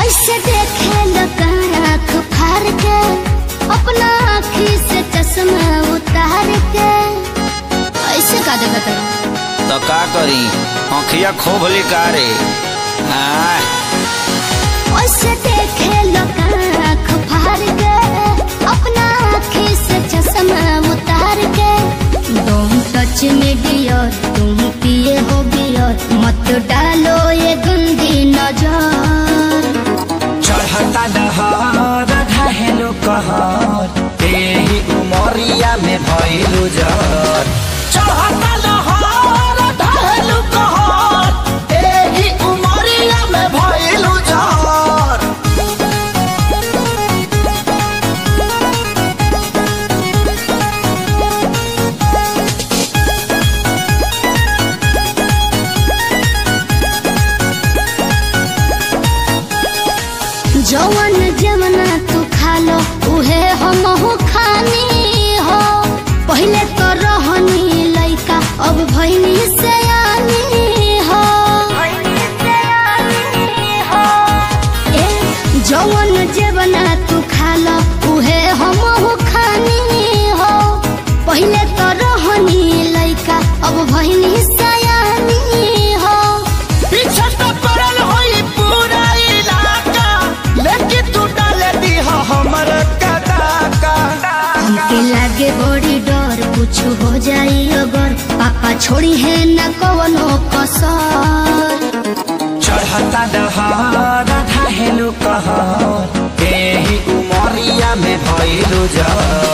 ऐसे देखे लगा आँख फाड़ के अपना आँखी से चश्मा उतार के। ऐसे का देखा तेरा तो का करी आँखिया खोभली का रे। ऐसे देखे लगा आँख फाड़ के अपना आँखी से चश्मा उतार के। डोंट टच मी डियर तुम पिए हो बियर मत डालो ये गंदी नजर। चढ़ता दहर ढहेलो कहर एही उमरिया में भइलु जर। चढ़ता दहर ढहेलो कहर एही उमरिया में भइलु जर। जवन जमना तू खा लो उहे हम हो खानी हो। पहले तो रहनी लइका अब भइनी सयानी हो। ए जवन जमना तू खा लो उहे हम हो खानी हो। पहले तो रहनी लइका अब भइनी सयानी हो। पीछे तो पड़ल होई पूरा लेकिन तू डाल दी हमर कदाका। हमके लागे बड़ी डर कुछ हो जाई अगर पापा छोड़ी है न कवनो कसर। चढ़ता दहर ढहेलो कहर एही उमरिया में भइलु जर।